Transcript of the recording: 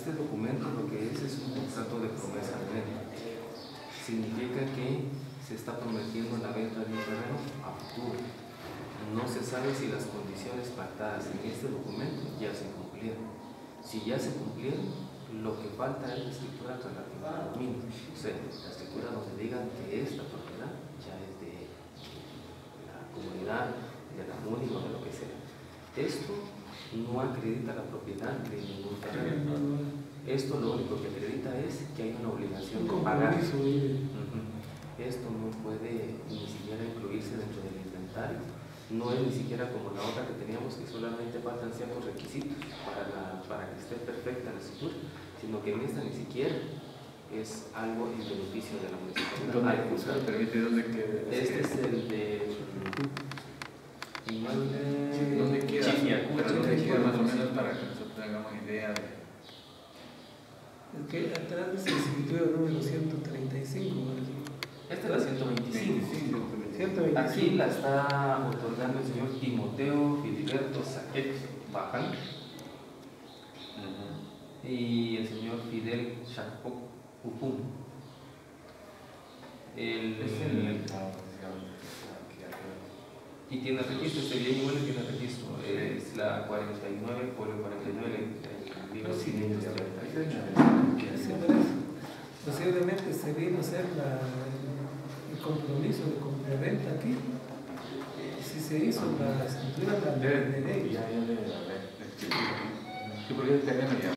Este documento lo que es un contrato de promesa de venta. Significa que se está prometiendo la venta de un terreno a futuro. No se sabe si las condiciones pactadas en este documento ya se cumplieron. Si ya se cumplieron, lo que falta es la escritura relativa al dominio. O sea, la escritura donde digan que esta propiedad ya es de la comunidad, de la MUNI o de lo que sea. Esto no acredita la propiedad de ningún terreno. Esto lo único que acredita es que hay una obligación de pagar. Esto no puede ni siquiera incluirse dentro del inventario. No es ni siquiera como la otra que teníamos, que solamente faltan ciertos requisitos para que esté perfecta la escritura, sino que en esta ni siquiera es algo en beneficio de la municipalidad. Este es el de ¿Dónde queda más o menos para que nosotros tengamos idea de? El que atrás dice escritura número 135. Esta es la 125. 125. Aquí la está otorgando el señor Timoteo Filiberto Saquet Baján y el señor Fidel Chapoc Upum. Y tiene registro, este bien igual tiene registro. Es la 49 por el 49 el libro 530. Posiblemente se vino a hacer el compromiso de compraventa aquí. Si se hizo la escritura de ley. Sí, porque el terreno ya